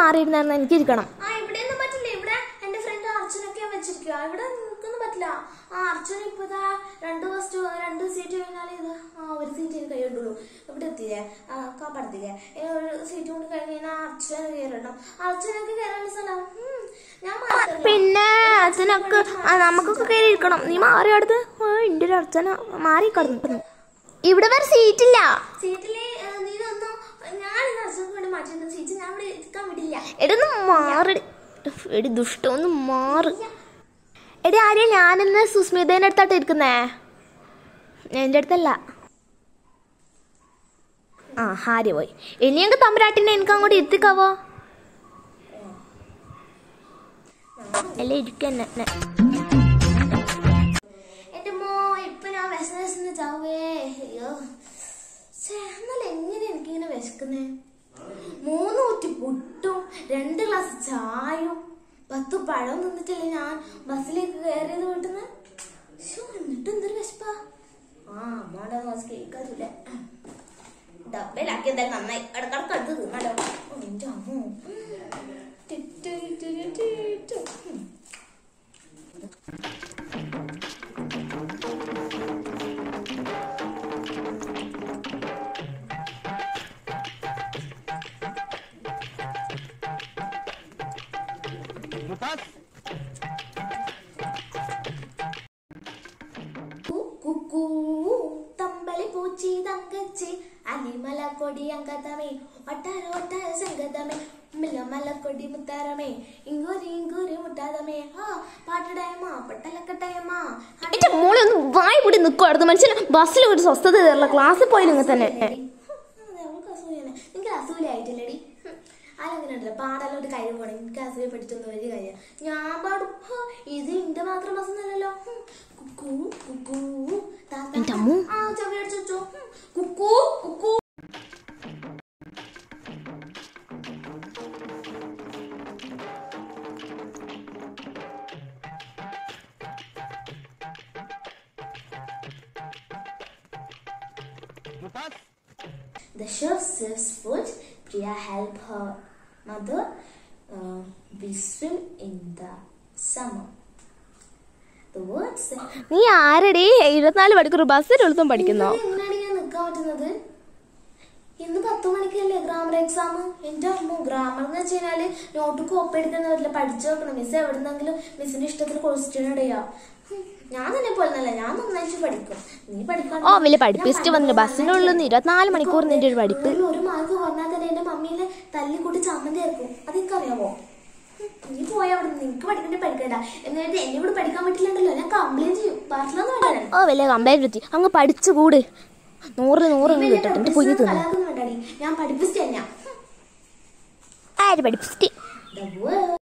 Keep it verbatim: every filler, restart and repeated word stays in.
മാറിയിരുന്നായിരുന്നു എനിക്ക് ഇരിക്കണം. ആ ഇവിടെ ഒന്നും പറ്റില്ല. ഇവിടെ എന്റെ ഫ്രണ്ട് അർച്ചനൊക്കെ വെച്ചിരിക്കുക. ഇവിടെ നിൽക്കൊന്നും പറ്റില്ല. ആ അർച്ചന ഇപ്പതാ രണ്ടു ഫസ്റ്റ് രണ്ട് സീറ്റ് കഴിഞ്ഞാൽ ഇത് ആ ഒരു സീറ്റ് എനിക്ക് കൈകൊണ്ടുള്ളൂ. ഇവിടെ എത്തിയില്ലേ കാപ്പടത്തില്ലേ ഒരു സീറ്റ് കൊണ്ട് കഴിഞ്ഞ് കഴിഞ്ഞാൽ അർച്ചന കയറണം. അർച്ചനൊക്കെ കയറാൻ സ്ഥലം ഞാൻ പിന്നെ അച്ഛനൊക്കെ നമുക്കൊക്കെ കയറി ഇരിക്കണം. നീ മാറി അടുത്ത് എന്റെ ഒരു അർച്ചന മാറി കിടന്നു. ഇവിടെ വേറെ സീറ്റില്ല. സീറ്റില് നീനൊന്നും ഞാൻ അർച്ചനക്ക് വേണ്ടി മാറ്റി സീറ്റ് ഞാൻ ഇവിടെ ഇരിക്കാൻ വിടില്ല. എടൊന്ന് മാറി എടി ദുഷ്ടം ഒന്ന് മാറി. എടി ആര്യ ഞാനിന്ന് സുസ്മിതേൻ്റെ അടുത്തായിട്ട് ഇരിക്കുന്നേ, എൻ്റെ അടുത്തല്ല. ആ ആര്യ പോയി. ഇനി ഞങ്ങൾക്ക് തമ്പരാട്ടിനെ എനിക്ക് അങ്ങോട്ട് എത്തിക്കാവോ? അല്ലേ ഇരിക്കന്നെ. എന്റെ മോ ഇപ്പൊ ഞാൻ വിശന്ന് വിശന്ന് ചാവേ. അയ്യോ എന്നാലും എങ്ങനെ എനിക്കിങ്ങനെ വിശക്കുന്നേ? മൂന്ന് കുറ്റി പുട്ടും രണ്ട് ഗ്ലാസ് ചായയും പത്ത് പഴം നിന്നിട്ടല്ലേ ഞാൻ ബസ്സിലേക്ക് കയറിയത് വീട്ടിന്ന്. എന്നിട്ട് എന്തൊരു വിശപ്പാ. ആ അമ്മയുടെ മാസം കേൾക്കാറില്ല. ഡബയിലാക്കി എന്തായാലും നന്നായി. ഇടക്കിടക്ക് അടുത്ത് തിന്നാലോ. എന്റെ അമ്മോ തമ്പളി പൂച്ചി തങ്കച്ചി അലിമല കൊടി അങ്കതമേ ഒട്ടാര ഒട്ടാര സംഗതമേ മലക്കൊടി മുത്താരമേ ഇങ്ങൂരി ഇങ്ങൂരി മുട്ടാതമേ ആ പാട്ടടയമ്മ പട്ടലക്കട്ടയമ്മ. എന്റെ മോളെ ഒന്ന് വായി കൂടി നിൽക്കുവായിരുന്നു. മനുഷ്യന് ബസ്സിൽ ഒരു സ്വസ്ഥത തരില്ല. ക്ലാസ്സിൽ പോയി നിങ്ങൾ തന്നെ. അവൾക്ക് അസൂയാണ്. നിങ്ങൾക്ക് അസൂയായിട്ടില്ലടി. അതെങ്ങനെ ഉണ്ടല്ലോ പാടാലോട്ട് കഴിവ് പോണം. എനിക്ക് അസൂയ പഠിച്ചൊന്നും വലിയ കാര്യം. ഞാൻ പാടും. ഇത് എന്റെ മാത്രം ബസ്സൊന്നല്ലല്ലോ. കുക്കൂ കുക്കൂ ആ ചെവി അടിച്ചോ കുക്കൂ കുക്കൂ. The chef serves food. Priya help her mother. Uh, we swim in the summer. The words. നീ ആരടി ഇരുപത്തിനാല് മണിക്കൂർ ബസ്സിലെളുപ്പം പഠിക്കുന്നോ? എങ്ങനെയാണ് ഞാൻ നിൽക്കാൻ പറ്റുന്നത്? ഇന്ന് പത്ത് മണിക്കല്ലേ ഗ്രാമർ എക്സാം. എന്റെ അമ്മ ഗ്രാമർ എന്ന് വെച്ച് കഴിഞ്ഞാല് നോട്ട് കോപ്പി എടുക്കുന്ന പറ്റില്ല. പഠിച്ചു വെക്കണം. മിസ് എവിടെന്നെങ്കിലും മിസ്സിന്റെ ഇഷ്ടത്തിൽ ക്വസ്റ്റ്യൻ ഇടയാ. ഞാൻ തന്നെ പോലെന്നല്ല. ഞാൻ നന്നായിട്ട് പഠിക്കും. നീ പഠിക്കാൻ ഓ വലിയ പഠിപ്പിച്ചിട്ട് വന്നില്ല. ബസ്സിനുള്ളിൽ ഇരുപത്തിനാല് മണിക്കൂർ നിന്റെ ഒരു പഠിപ്പ്. ഒരു മാർക്ക് പറഞ്ഞാൽ തന്നെ എന്റെ മമ്മീനെ തല്ലിക്കൂട്ടി ചമ്മന്തി ആയിരിക്കും. അതെനിക്കറിയാമോ? നീ പോയ അവിടെ നിനക്ക് പഠിക്കണ്ടേ പഠിക്കണ്ട എന്നിട്ട് എന്നെ കൂടെ പഠിക്കാൻ പറ്റില്ലണ്ടല്ലോ. ഞാൻ കംപ്ലൈന്റ് ചെയ്യും. പാട്ടിലൊന്നും ഓ വലിയ കംപ്ലൈന്റ് അങ്ങ് പഠിച്ചുകൂട്. നൂറ് നൂറ് കിട്ടട്ടെ പൊങ്ങി തിന്നു. ഞാൻ പഠിപ്പിച്ചിട്ട് തന്നെയാ. ആര് പഠിപ്പിച്ചിട്ട്? The world